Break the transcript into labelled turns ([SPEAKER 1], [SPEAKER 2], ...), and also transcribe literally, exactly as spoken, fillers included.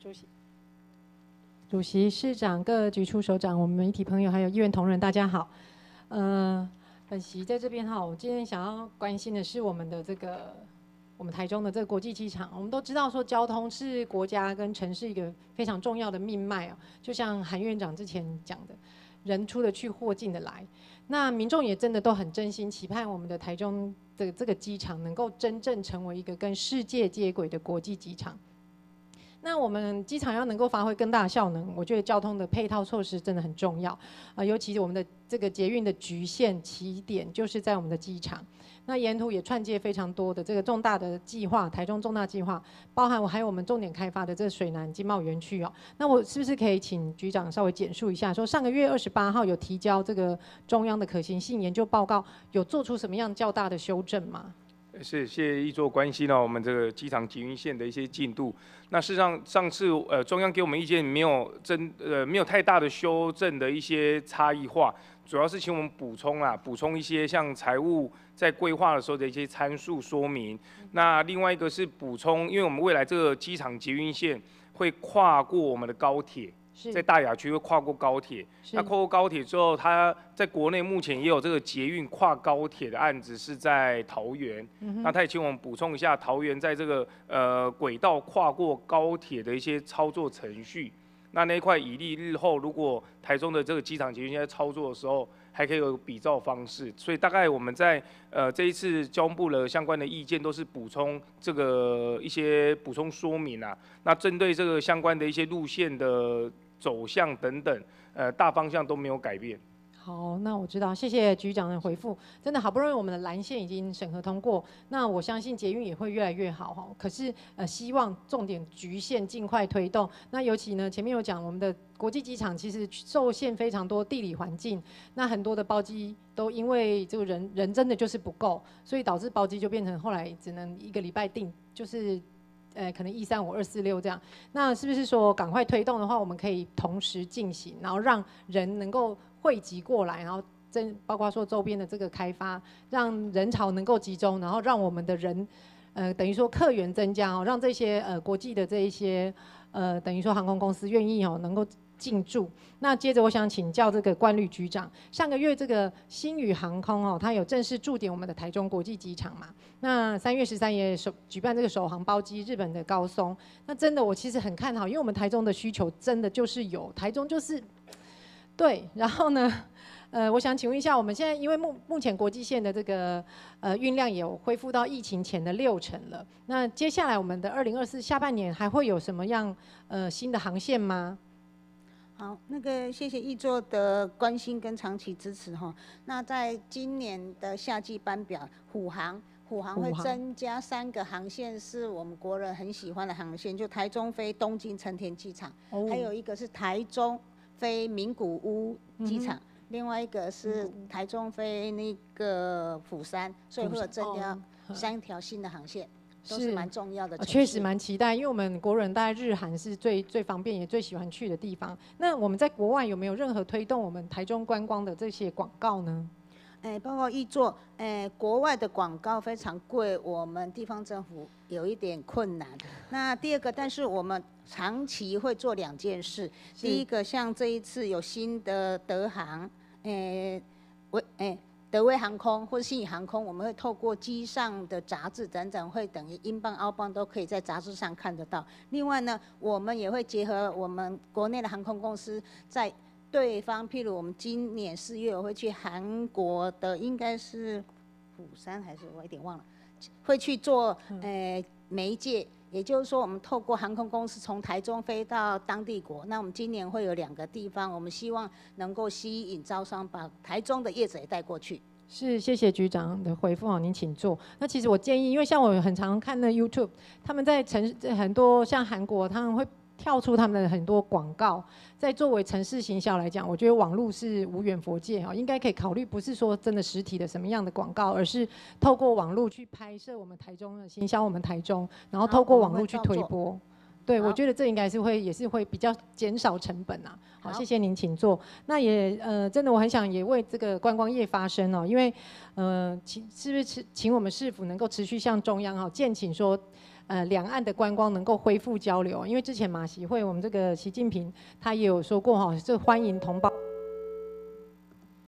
[SPEAKER 1] 主席、主席、市长、各局处首长、我们媒体朋友还有议员同仁，大家好。呃，本席在这边哈，我今天想要关心的是我们的这个我们台中的这个国际机场。我们都知道说，交通是国家跟城市一个非常重要的命脉哦。就像韩院长之前讲的，人出得去，货进得来。那民众也真的都很真心期盼我们的台中的这个机场能够真正成为一个跟世界接轨的国际机场。那我们机场要能够发挥更大的效能，我觉得交通的配套措施真的很重要啊、呃，尤其是我们的这个捷运的局限起点就是在我们的机场。那沿途也串接非常多的这个重大的计划，台中重大计划，包含我还有我们重点开发的这个水南经贸园区哦。那我是不是可以请局长稍微简述一下，说上个月二十八号有提交这个中央的可行性研究报告，有做出什么样较大的修正吗？
[SPEAKER 2] 是，谢谢议座关心到我们这个机场捷运线的一些进度。那事实上，上次呃中央给我们意见没有真呃没有太大的修正的一些差异化，主要是请我们补充啊，补充一些像财务在规划的时候的一些参数说明。那另外一个是补充，因为我们未来这个机场捷运线会跨过我们的高铁。在大雅区会跨过高铁，那跨过高铁之后，它在国内目前也有这个捷运跨高铁的案子是在桃园。嗯、那他也请我们补充一下桃园在这个呃轨道跨过高铁的一些操作程序。那那一块以利日后如果台中的这个机场捷运现在操作的时候，还可以有比照方式。所以大概我们在呃这一次交部的相关的意见都是补充这个一些补充说明啊。那针对这个相关的一些路线的走向等等，呃，大方向都没有改变。
[SPEAKER 1] 好，那我知道，谢谢局长的回复。真的好不容易我们的蓝线已经审核通过，那我相信捷运也会越来越好哈。可是呃，希望重点局限尽快推动。那尤其呢，前面有讲我们的国际机场其实受限非常多地理环境，那很多的包机都因为这个人人真的就是不够，所以导致包机就变成后来只能一个礼拜订，就是。呃，可能一三五二四六这样，那是不是说赶快推动的话，我们可以同时进行，然后让人能够汇集过来，然后真包括说周边的这个开发，让人潮能够集中，然后让我们的人，呃，等于说客源增加哦，让这些呃国际的这一些呃等于说航空公司愿意哦能够进驻。那接着我想请教这个冠律局长，上个月这个星宇航空哦，它有正式驻点我们的台中国际机场嘛？那三月十三也首举办这个首航包机日本的高松，那真的我其实很看好，因为我们台中的需求真的就是有，台中就是对，然后呢？呃，我想请问一下，我们现在因为目目前国际线的这个呃运量也有恢复到疫情前的六成了，那接下来我们的二零二四下半年还会有什么样呃新的航线吗？
[SPEAKER 3] 好，那个谢谢议座的关心跟长期支持哈。那在今年的夏季班表，虎航虎航会增加三个航线，是我们国人很喜欢的航线，就台中飞东京成田机场，哦、还有一个是台中飞名古屋机场。嗯，另外一个是台中飞那个釜山，所以会有增加三条新的航线，都是蛮重要的。
[SPEAKER 1] 确实蛮期待，因为我们国人大概日韩是最最方便也最喜欢去的地方。那我们在国外有没有任何推动我们台中观光的这些广告呢？
[SPEAKER 3] 哎，包括议座，哎，国外的广告非常贵，我们地方政府有一点困难。那第二个，但是我们长期会做两件事。第一个，像这一次有新的德航，哎，为哎德威航空或者新宇航空，我们会透过机上的杂志展展会，等于英镑、澳镑都可以在杂志上看得到。另外呢，我们也会结合我们国内的航空公司在。对方，譬如我们今年四月我会去韩国的，应该是釜山还是我有点忘了，会去做呃媒介，也就是说我们透过航空公司从台中飞到当地国。那我们今年会有两个地方，我们希望能够吸引招商，把台中的业者也带过去。
[SPEAKER 1] 是，谢谢局长的回复哦，您请坐。那其实我建议，因为像我很常看那 YouTube， 他们在城很多像韩国，他们会跳出他们的很多广告，在作为城市行销来讲，我觉得网络是无远弗届啊，应该可以考虑，不是说真的实体的什么样的广告，而是透过网络去拍摄我们台中的行销，我们台中，然后透过网络去推播。 对，
[SPEAKER 3] 好
[SPEAKER 1] 我觉得这应该是会也是会比较减少成本啊。好，
[SPEAKER 3] 好
[SPEAKER 1] 谢谢您，请坐。那也呃，真的我很想也为这个观光业发声哦，因为呃，请是不是请我们市府能够持续向中央哈建请说。呃，两岸的观光能够恢复交流，因为之前马习会我们这个习近平他也有说过哈，这欢迎同胞。